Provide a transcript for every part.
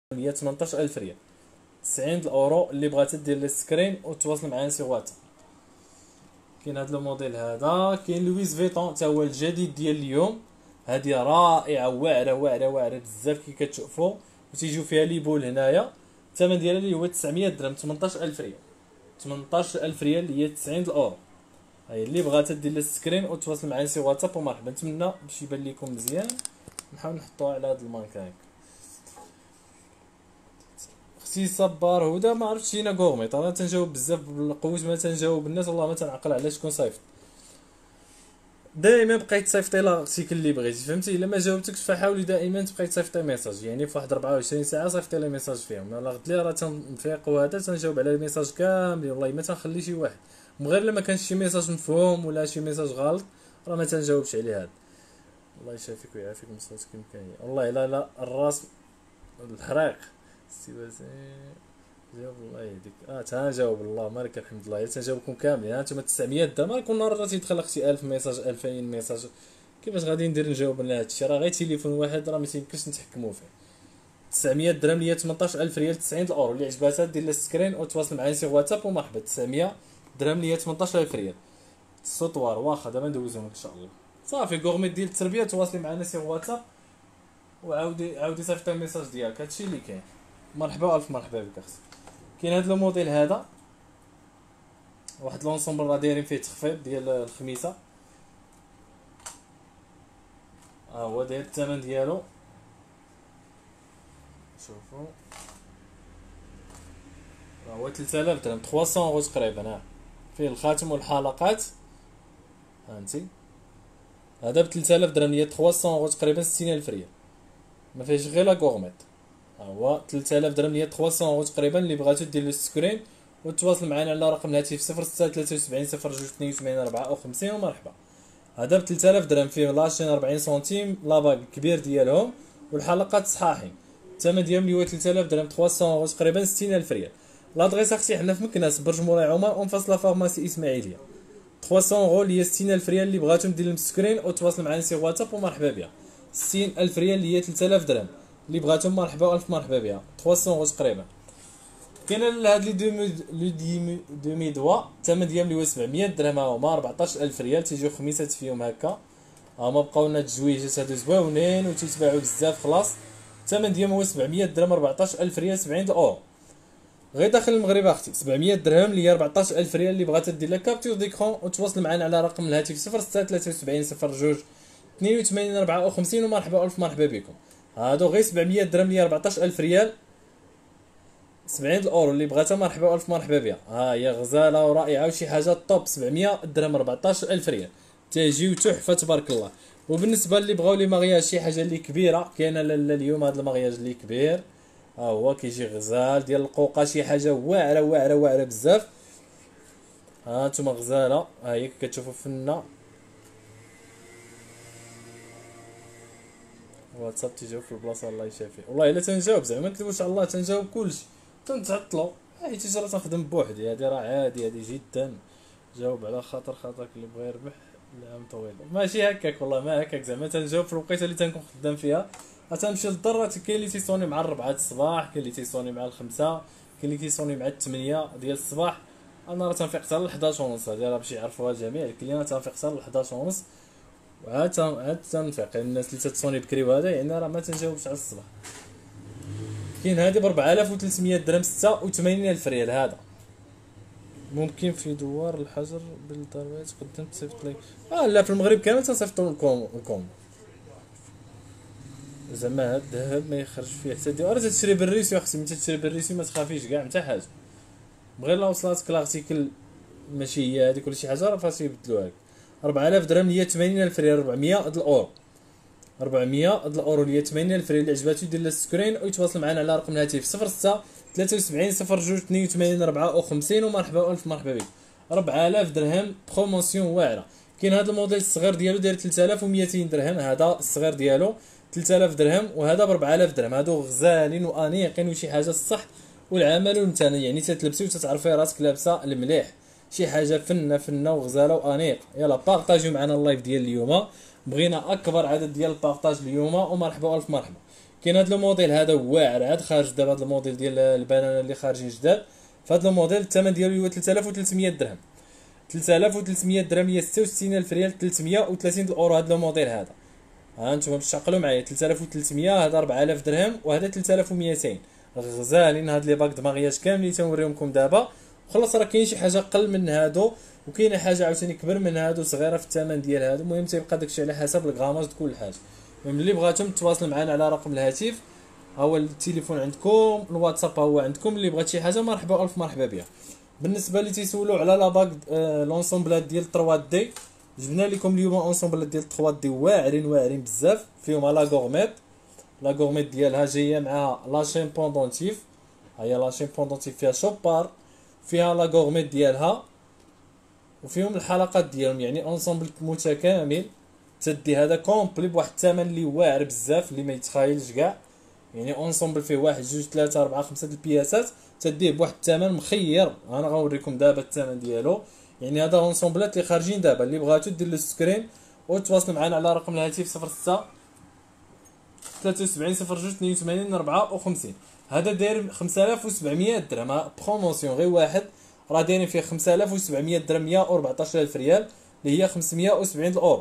هي 18000 ريال. 90 الاورو اللي بغات دير لي سكرين وتواصل معايا سي واتساب. كاين هذا الموديل هذا. كاين لويس فيتون حتى هو الجديد ديال اليوم. هذه رائعه واعره واعره واعره بزاف كي كتشوفوا، وتيجيو فيها لي بول هنايا. الثمن ديالها اللي هو 900 درهم، 18000 ريال. 18000 ريال اللي هي 90 الاورو. هاي اللي بغات دير لي سكرين وتواصل معايا سي واتساب ومرحبا. نتمنى باش يبان لكم مزيان. نحاول نحطوها على هذا الماركه هكا. اختي صبار هدى ما عرفتش شينا كورميط. انا تنجاوب بزاف بالقوت، ما تنجاوب الناس والله ما تنعقل على شكون صيفط. دائما بقيت تصيفطي لارتيكل اللي بغيتي، فهمتي؟ الا ما جاوبتكش فحاولي دائما تبقاي تصيفطي ميساج، يعني في واحد 24 ساعه صيفطي لي ميساج فيهم. الا غد لي راه تنفيق وهذا تنجاوب على الميساج كاملين والله، ما تنخلي شي واحد. غير لما كانش شي ميساج مفهوم ولا شي ميساج غلط راه ما تنجاوبش عليه. هذا الله يشافيك ويعافيك من صوتك كيما والله. لا الراس الحريق استوازي. جاوب الله يهديك. تنجاوب الله مالك الحمد لله. تنجاوبكم كاملين. انتم 900 درهم كل نهار تيدخل اختي 1000 ميساج 2000 ميساج. كيفاش غادي ندير نجاوب على هادشي؟ راه غير تليفون واحد راه ما تيمكنش نتحكموا فيه. 900 درهم اللي هي 18000 ريال. 90 الاورو اللي عجباتها دير لها سكرين وتواصل معايا سي واتساب ومرحبا. 900 درهم اللي هي 18000 ريال. السطوار واخا دابا ندوزهم ان شاء الله. صافي كورميت ديال التربيه تواصلي معنا سي واتساب وعاودي صيفطي الميساج ديالك. هادشي اللي كاين. مرحبا الف مرحبا بك اختي. كاين هذا الموديل هذا واحد لونسومبل راه دايرين فيه تخفيض ديال الخميسه. هو داير الثمن ديالو شوفوا هو 3000 درهم 300 اورو تقريبا. فيه الخاتم والحلقات هانتي. هذا ب 3000 درهم هي 300 اورو تقريبا 60000 ريال. ما فيهش غير لا غورميت. هو 3000 درهم هي 300 اورو تقريبا. اللي بغاتو دير لو سكرين وتواصل معنا على رقم الهاتف 0673 02 82 54 ومرحبا. هذا ب 3000 درهم فيه لاشين 40 سنتيم لاباك كبير ديالهم والحلقات صحاحين. الثمن ديالهم اللي هو 3000 درهم 300 اورو تقريبا 60000 ريال. لادريس اختي حنا في مكناس برج مولاي عمر اون فاس لا فارماسي اسماعيليه. 300 اورو اللي هي 60000 ريال. اللي بغاتو دير لهم سكرين وتواصل معنا سي واتساب ومرحبا بها. 60000 ريال اللي هي 3000 درهم. اللي بغاتهم مرحبا والف مرحبا بها. 300 اورو تقريبا. كاين هاد لي دومي دوا الثمن ديالهم اللي هو 700 درهم. هما 14000 ريال. تيجيو خميسات فيهم هكا. هما بقاو لنا التجويجات هادو زويونين وتيتباعوا بزاف خلاص. الثمن ديالهم هو 700 درهم 14000 ريال 70 اورو. غير داخل المغرب اختي 700 درهم اللي هي 14000 ريال. اللي بغات دير لك كابتور ديكرون وتواصل معنا على رقم الهاتف 0673 02 82 54 ومرحبا الف مرحبا بكم. هادو غير 700 درهم اللي هي 14000 ريال 70 الاورو. اللي بغاتها مرحبا والف مرحبا بها. هي غزاله ورائعه وشي حاجه طوب. 700 درهم 14000 ريال تيجيو تحفه تبارك الله. وبالنسبه اللي بغاو لي مغياج شي حاجه اللي كبيره كاينه اليوم هذا المغياج اللي كبير. هو كيجي غزال ديال القوقه شي حاجه واعره واعره واعره بزاف. هانتوما غزاله هي كتشوفوا فينا واتساب تيجاوب في البلاصه. الله يشافي والله الا تنجاوب زعما ما نكذبوش على الله تنجاوب كلشي. تنتعطلوا حيت راه تنخدم بوحدي. هذه راه عادي هذه جدا. جاوب على خاطرك اللي بغى يربح العام طويل. ماشي هكاك والله ما هكاك زعما تنجاوب في الوقيته اللي تنكون خدام فيها. غتمشي للدار كاين اللي تيصوني مع 4 الصباح، كاين اللي تيصوني مع 5، كاين اللي تيصوني مع 8 ديال الصباح. انا راه تنفيق حتى ل 11 ونص. هذه راه باش يعرفوها الجميع. الكليان تنفيق حتى ل 11 ونص وعاد تنفيق. الناس اللي تتصوني بكري وهذا يعني راه ما تنجاوبش على الصباح. كاين هذه ب 4300 درهم 86000 ريال. هذا ممكن في دوار الحجر بالضربات قدمت صيفط لك. لا في المغرب كامل تنصيفطوا لكم زعما هاد الذهب ما يخرج فيه حتى راه تشري بالريسيو اختي. ملي تشري بالريسيو ما تخافيش كاع حتى حاجه. بغير لا وصلاتك لارتيكل ماشي هي هذيك ولا شي حاجه راه فاش يبدلوها لك. 4000 درهم هي 80000 ريال. 400 الاورو. 400 الاورو اللي هي 80000 ريال. اللي عجباتو يدير لها سكرين ويتواصل معنا على رقم الهاتف 06 73 02 82 54 ومرحبا الف مرحبا بك. 4000 درهم بروموسيون واعره. كاين هذا الموديل الصغير ديالو داير 3200 درهم. هذا الصغير ديالو 3000 درهم وهذا ب 4000 درهم. هادو غزالين وانيقين وشي حاجه الصح والعمل والمتانه. يعني تتلبسي وتتعرفي راسك لابسه المليح. شي حاجه فنه وغزاله وانيق. يلا بارطاجيو معنا اللايف ديال اليوم. بغينا اكبر عدد ديال البارطاج اليوم ومرحبا والف مرحبا. كاين هذا الموديل هذا واعر عاد خارج دابا، هذا الموديل ديال البنانه اللي خارجين جداد. فهذا الموديل الثمن ديالو هو 3300 درهم. 3300 درهم هي 66000 ريال، 330 الاورو هذا الموديل هذا. ها انتم باش تعقلوا معايا 3300 هذا 4000 درهم وهذا 3200 غزالين. هاد لي باك دماغيات كاملين تنوريهمكم دابا. وخلاص راه كاين شي حاجه قل من هادو وكاينه حاجه عاوتاني كبر من هادو صغيره في الثمن ديال هادو. المهم تيبقى داكشي على حسب الغراماج د كل حاجه. ملي بغاتم تواصلوا معنا على رقم الهاتف، ها هو التليفون عندكم، الواتساب ها هو عندكم. اللي بغات شي حاجه مرحبا الف مرحبا بها. بالنسبه اللي تيسولوا على لا باك لونسومبلات ديال 3 دي، جبنا لكم اليوم اونسومبلات ديال 3 دي واعرين بزاف. فيهم لا غورميت، لا غورميت ديالها جايه معها لا شين بوندونتيف، ها هي لا شين بوندونتيف فيها شوبار، فيها لا غورميت ديالها، وفيهم الحلقات ديالهم. يعني اونسومبل متكامل تدي هذا كومبلي بواحد الثمن اللي واعر بزاف اللي ما يتخايلش كاع. يعني اونسومبل فيه 1 2 3 4 5 البياسات تديه بواحد الثمن مخير. انا غنوريكم دابا الثمن ديالو. يعني هذا اونسومبلات اللي خارجين دابا، اللي بغاتو دير لو سكرين وتواصلوا معنا على رقم الهاتف 06 73 02 82 54. هذا داير 5700 درهم بروموسيون، غير واحد راه دايرين فيه 5700 درهم 114000 ريال اللي هي 570 الاورو.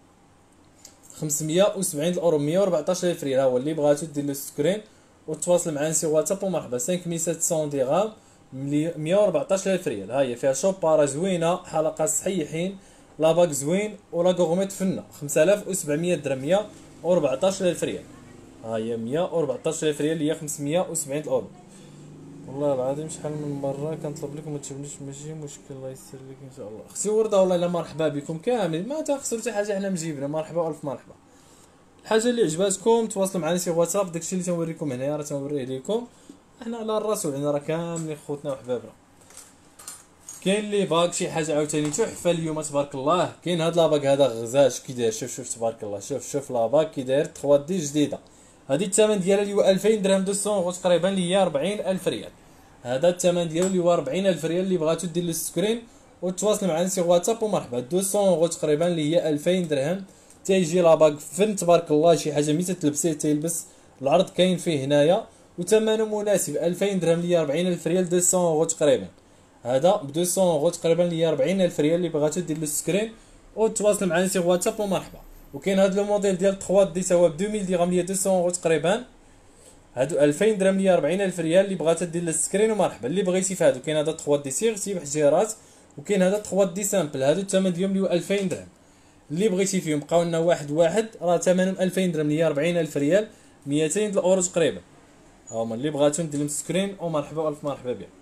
570 الاورو 114000 ريال. ها هو اللي بغاتو دير لو سكرين وتواصل معنا سي واتساب ومرحبا. 5700 درهم 114000 ريال. ها هي فيها شوباره زوينه، حلقات صحيحين، لاباك زوين، ولا غورميت فنه. 5700 درهم 114000 ريال. ها هي 114000 ريال اللي هي 570 الاورو. والله العظيم شحال من مره كنطلب لكم ما تجيبنيش، ماشي مشكل، الله يسر لك ان شاء الله. اختي ورده والله الا مرحبا بكم كامل، ما تخسروا حتى حاجه، حنا مجيبنا. مرحبا الف مرحبا. الحاجه اللي عجباتكم تواصلوا معنا سي واتساب. داكشي اللي تنوريكم هنايا راه تنوريه لكم. احنا على الراس وعلينا، راه كاملين خوتنا وحبابنا. كاين اللي باك شي حاجه عاوتاني تحفه اليوم تبارك الله. كاين هاد لاباك هذا غزال كي داير، شوف تبارك الله. شوف لاباك كي داير 3 دي جديده. هذه الثمن ديالها اللي هو 2000 درهم 200 اورو تقريبا اللي هي 40000 ريال. هذا الثمن ديالو اللي هو 40000 ريال. اللي بغاتو دير لو سكرين وتواصل معنا سي واتساب ومرحبا. 200 اورو تقريبا اللي هي 2000 درهم. تيجي لاباك فن تبارك الله، شي حاجه ملي تلبسيه تيلبس. العرض كاين فيه هنايا وثمنه مناسب. 2000 درهم اللي هي 40000 ريال. 200 اورو تقريبا. هذا ب 200 اورو تقريبا اللي هي 40000 ريال. اللي بغاتو دير لو سكرين وتواصل معنا سي واتساب ومرحبا. وكاين هذا لو موديل ديال 3 دي سوا ب 2000 درهم اللي هي 200 اورو تقريبا. هادو 2000 درهم اللي هي 40000 ريال. اللي بغات دير السكرين ومرحبا. اللي بغيتي في هادو كاين هذا 3 دي سيغتي بحجيرات، وكاين هذا 3 دي سامبل. هادو الثمن ديالهم اللي هو 2000 درهم. اللي بغيتي فيهم بقاو لنا واحد راه ثمنهم 2000 درهم اللي هي 40000 ريال، 200 الاورو تقريبا. هما اللي بغاتو ندير لهم سكرين ومرحبا الف مرحبا بها.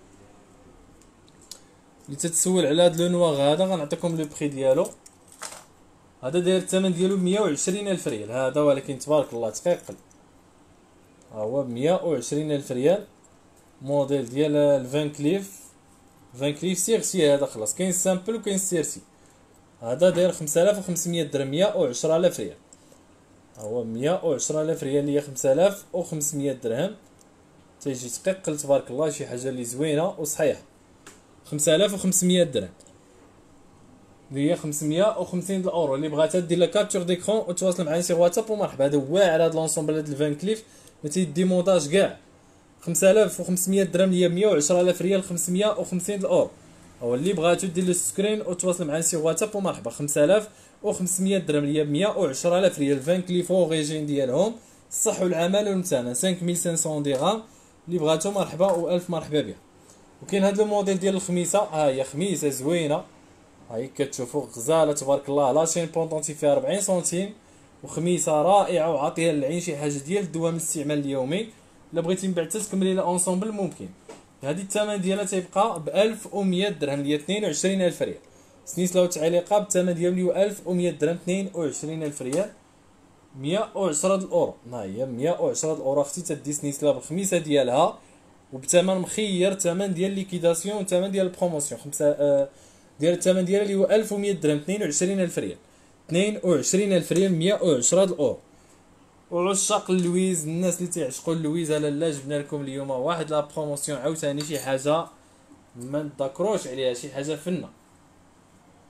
اللي تتسول على هاد لو نواغ هذا غنعطيكم لو بري ديالو. هذا داير الثمن ديالو 120000 ريال هذا، ولكن تبارك الله تقيقل. ها هو ب 120000 ريال. موديل ديال الفان كليف سيرسي. هذا خلاص كاين سامبل وكاين سيرسي. هذا داير 5500 درهم 110000 ريال. ها هو 110000 ريال اللي هي 5500 درهم. تيجي تقيقل تبارك الله، شي حاجه اللي زوينه وصحيحه. 5500 درهم اللي هي 550 الاورو. اللي بغاتها دير لا كابتور ديكرون وتواصل معنا سي واتساب ومرحبا. هذا واعر هذا لونسومبل هذا الفان كليف ما تيدي مونتاج كاع. 5500 درهم اللي هي 110000 ريال، 550 الاورو. هو اللي بغاتو دير لو سكرين وتواصل معنا سي واتساب ومرحبا. 5500 درهم اللي هي 110000 ريال. فان كليف اوريجين ديالهم الصح والعمل والمتانه. 5500 درهم. اللي بغاتو مرحبا والف مرحبا بها. وكاين هذا الموديل ديال الخميسه. ها هي خميسه زوينه، هاي كتشوفوا غزاله تبارك الله. لاشين بونطونتي فيها 40 سنتيم وخميسه رائعه وعاطيه للعين شي حاجه ديال الدوام الاستعمال اليومي. الا بغيتي من بعد تكملي لا اونسومبل ممكن. هذه الثمن ديالها تيبقى ب 1100 درهم اللي هي 22000 ريال. سنيسله وتعليقه بالثمن ديالو 1100 درهم 22000 ريال، 110 الاورو. ها هي 110 الاورو اختي تدي سنيسله بالخميسه ديالها وبثمن مخير. ثمن ديال ليكيداسيون وثمن ديال البروموسيون. ديال الثمن ديالها اللي هو 1100 درهم 22000 ريال. 22000 ريال 110 الاورو. وعشاق اللويز، الناس اللي تيعشقوا اللويز، لا جبنا لكم اليوم واحد لا بروموسيون عاوتاني شي حاجه ما نذكروش عليها، شي حاجه فنه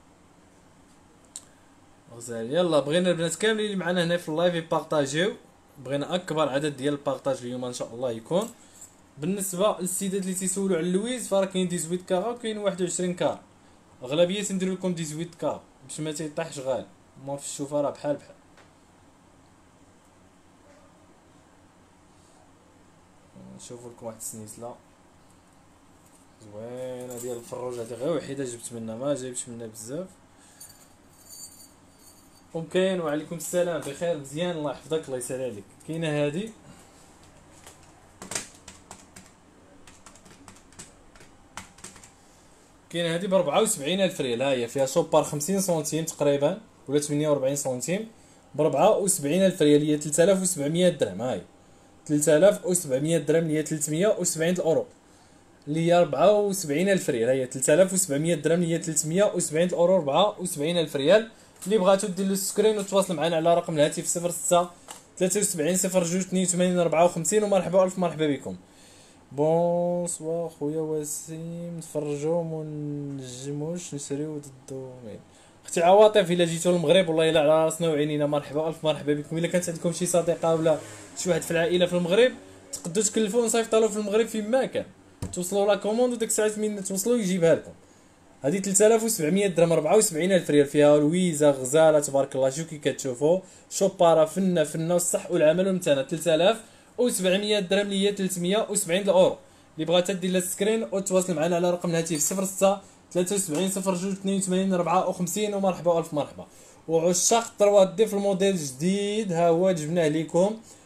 غزال. يلا بغينا البنات كاملين اللي معنا هنا في اللايف يبارطاجيو بغينا اكبر عدد ديال البارطاج اليوم ان شاء الله يكون. بالنسبه للسيدات اللي تيسولوا على اللويز فراه كاين 18 كارا وكاين 21 كارا، اغلبيه تندير لكم 18 كارا باش ما تيطيحش غالي، ما في الشوفه راه بحال بحال. نشوفوا لكم واحد السنيسله زوينه ديال الفروج، هذه غير وحيده جبت منها ما جايبش منها بزاف. وكاين وعليكم السلام بخير مزيان الله يحفظك الله يسهل عليك. كاينه هذه كاينه هذه ب 74 الف ريال، ها هي فيها شوبار 50 سنتيم تقريبا ولا 48 سنتيم ب 74 الف ريال، هي 3700 درهم. ها هي 3700 درهم اللي هي 370 الاورو، اللي هي 74 الف ريال. هي 3700 درهم اللي هي 370 الاورو، 74 الف ريال. اللي بغاتو دير له السكرين وتواصل معنا على رقم الهاتف 06 73 02 82 54. ومرحبا الف مرحبا بكم. بونسوار خويا وسيم، نتفرجوا منجموش نشريو ضد الدومين. اختي عواطف الا جيتو للمغرب والله الا على راسنا وعينينا، مرحبا الف مرحبا بكم. الا كانت عندكم شي صديقه ولا شي واحد في العائله في المغرب تقدروا تكلفوا ونصيفطوا له في المغرب فين ما كان، توصلوا لا كوموند وديك الساعات من توصلوا يجيبها لكم. هذه 3700 درهم 74 الف ريال، فيها لويزا غزاله تبارك الله. شو كي كتشوفوا شوباره فنه فنه والصح والعمل والمتانه. 3700 درهم اللي هي 370 الاورو. اللي بغات دير لها سكرين وتواصل معنا على رقم الهاتف 06 73 02 82 54. ومرحبا الف مرحبا. وعشاق 3 دي في الموديل الجديد ها هو جبناه لكم